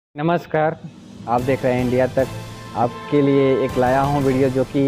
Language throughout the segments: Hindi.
नमस्कार, आप देख रहे हैं इंडिया तक। आपके लिए एक लाया हूं वीडियो जो कि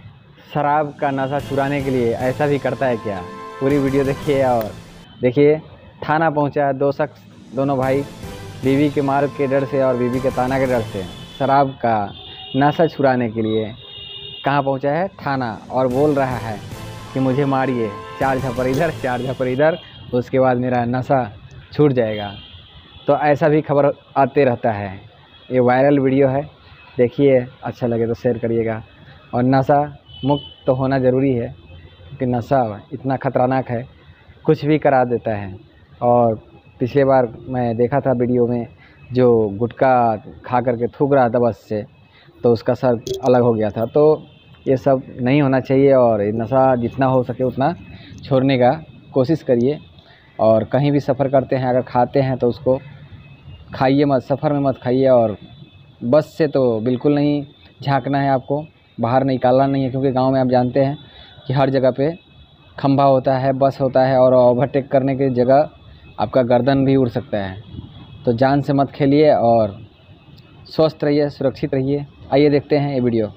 शराब का नशा छुड़ाने के लिए ऐसा भी करता है क्या। पूरी वीडियो देखिए और देखिए थाना पहुंचा दो शख्स, दोनों भाई बीवी के मार के डर से और बीवी के ताना के डर से शराब का नशा छुड़ाने के लिए कहां पहुंचा है, थाना, और बोल रहा है कि मुझे मारिए, 4 झपड़ इधर 4 झपड़ इधर, उसके बाद मेरा नशा छूट जाएगा। तो ऐसा भी खबर आते रहता है। ये वायरल वीडियो है, देखिए, अच्छा लगे तो शेयर करिएगा। और नशा मुक्त तो होना ज़रूरी है क्योंकि नशा इतना ख़तरनाक है, कुछ भी करा देता है। और पिछले बार मैं देखा था वीडियो में, जो गुटखा खा करके थूक रहा था बस से, तो उसका सर अलग हो गया था। तो ये सब नहीं होना चाहिए और नशा जितना हो सके उतना छोड़ने का कोशिश करिए। और कहीं भी सफ़र करते हैं, अगर खाते हैं तो उसको खाइए मत, सफ़र में मत खाइए। और बस से तो बिल्कुल नहीं झांकना है, आपको बाहर निकालना नहीं है, क्योंकि गांव में आप जानते हैं कि हर जगह पे खंभा होता है, बस होता है, और ओवरटेक करने की जगह आपका गर्दन भी उड़ सकता है। तो जान से मत खेलिए और स्वस्थ रहिए, सुरक्षित रहिए। आइए देखते हैं ये वीडियो।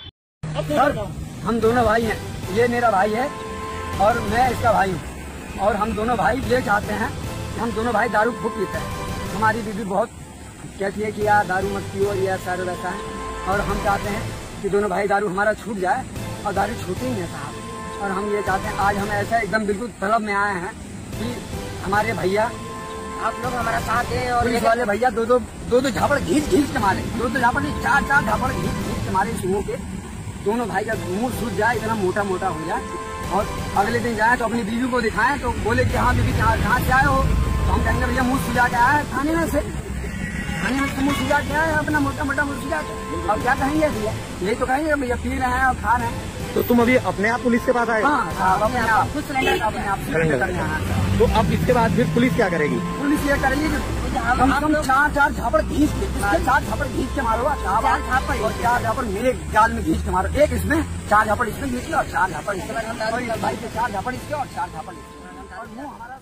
सर, हम दोनों भाई हैं, ये मेरा भाई है और मैं इसका भाई हूँ। और हम दोनों भाई ये चाहते हैं कि हम दोनों भाई दारू खूब पीते हैं। हमारी बीवी बहुत कहती है कि यार दारू मत पियो, और ये सारा वैसा है। और हम चाहते हैं कि दोनों भाई दारू हमारा छूट जाए, और दारू छूटे ही नहीं साहब। और हम ये चाहते हैं, आज हम ऐसा एकदम बिल्कुल तलब में आए हैं कि हमारे भैया, आप लोग हमारा साथ दें। और पुलिस वाले भैया दो झापड़ घींच के मारे, दो झापड़ नहीं, 4 झापड़ घींच के मारे इस मुँह के। दोनों भाई का मुँह सूझ जाए, इतना मोटा मोटा हो जाए। और अगले दिन जाए तो अपनी बीवी को दिखाएं तो बोले कि हाँ बीवी कहाँ से आए हो, तो हम कहेंगे भैया मुँह सुझा के आया है थाने में से, थाने में से मुँह सुझा के आया है अपना मोटा मोटा मुँह सुझा के। अब क्या कहेंगे भैया, यही तो कहेंगे भैया पी रहे हैं और खा रहे हैं। तो तुम अभी अपने आप पुलिस के पास आए? हाँ, अपने आप खुद सिलेंडर अपने आप सिलेंडर। तो अब इसके बाद फिर पुलिस क्या करेगी? पुलिस ये करेगी कम से कम 4 झापड़ घींच के, 4 झापड़ घींच के मारो, 4 झापड़ और 4 झापड़ मेरे गाल में घींच के मारो। एक इसमें 4 झापड़ इसमें घींच लो और 4 झापड़ इसमें, भाई के 4 झापड़ इसके और 4 झापड़ इसके। और मुँह हमारा